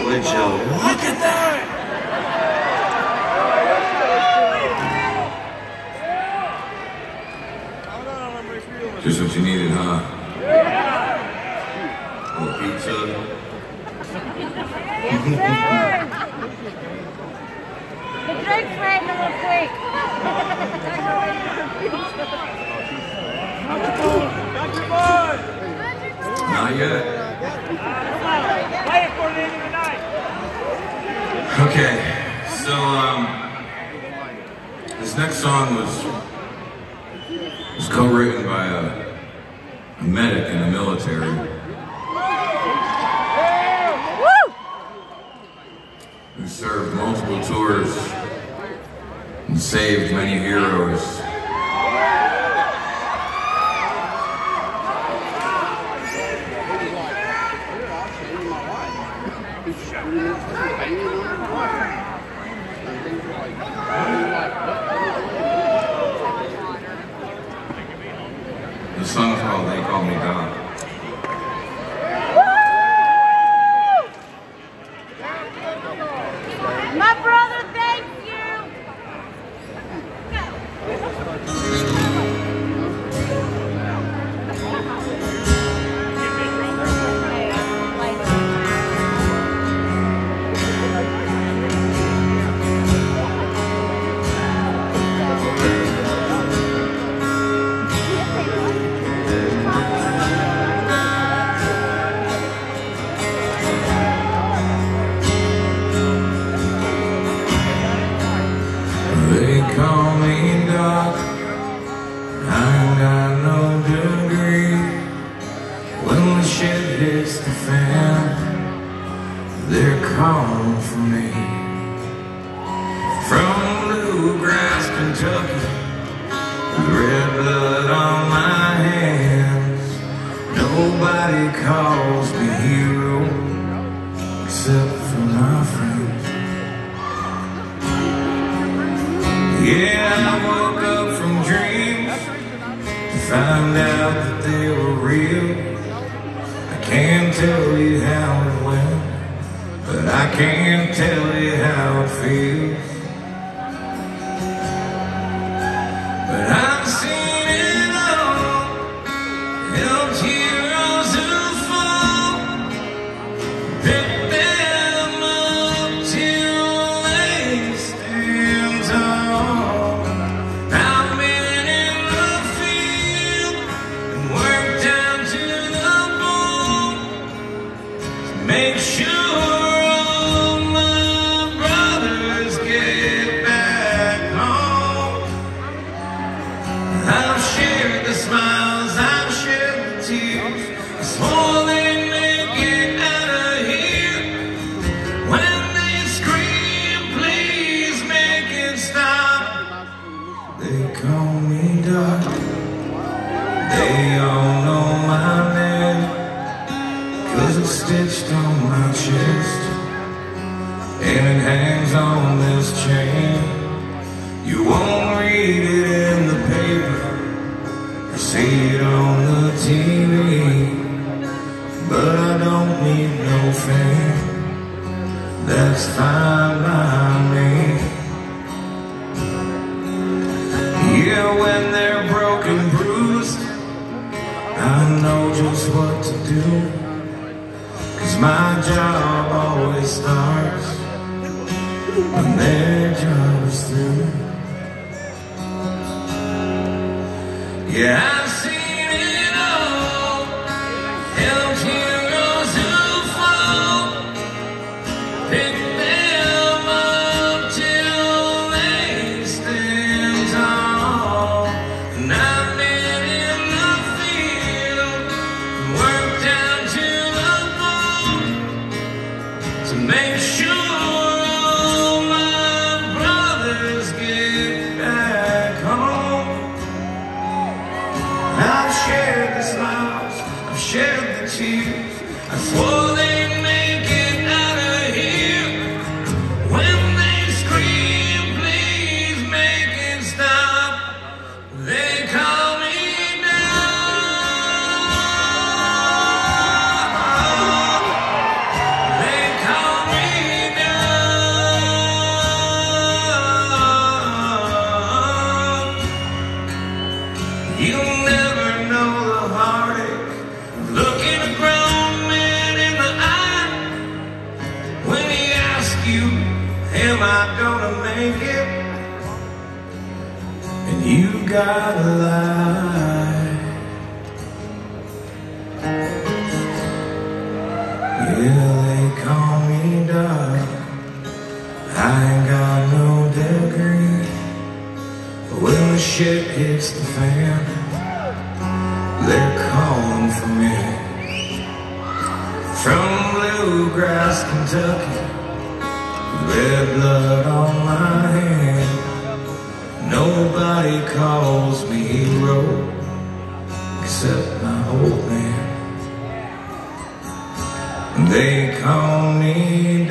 Would you look at that? Just what you needed, huh? A little pizza. Yes, sir. The drink's ready real quick. Not yet. Play it for the end of the night. Okay, so this next song was co-written by a medic in the military. Who served multiple tours and saved many heroes. The song is called They Call Me God. My brother, thank you. They call me doc, I ain't got no degree. When the shit hits the fan, they're calling for me. From bluegrass, Kentucky, with red blood on my hands, nobody calls me hero, except for my friends. Yeah, I woke up from dreams to find out that they were real. I can't tell you how it went, but I can't tell you how it feels. But I've seen it all, helped heroes who fall, picked them up till they stand tall. I've been in the field and worked down to the bone to make sure all my brothers get back home. I've shared the smiles, I've shared the tears. I swore they'd make it out of here. When they scream, please make it stop. They call me Doc. They all know my name, 'cause it's stitched on my chest and it hangs on this chain. You won't read it in the paper or see it on the TV, but I don't need no fame. That's fine by me. Yeah, when they're broken, bruised, I know just what to do, 'cause my job always starts when their job is through. Yeah, I've seen it all, helped heroes who fall, picked them up till they stand tall. And I've been in the field, worked down to the bone to make sure all my brothers get back home. I've shared the smiles, I've shared the tears. I swore they'd make it out of here. When they scream, please make it stop. They call me down. They call me am I gonna make it? And you gotta lie. Yeah, they call me dark. I ain't got no degree. But when the shit hits the fan, they're calling for me. From bluegrass, Kentucky, red blood on my hand. Nobody calls me hero except my old man. They call me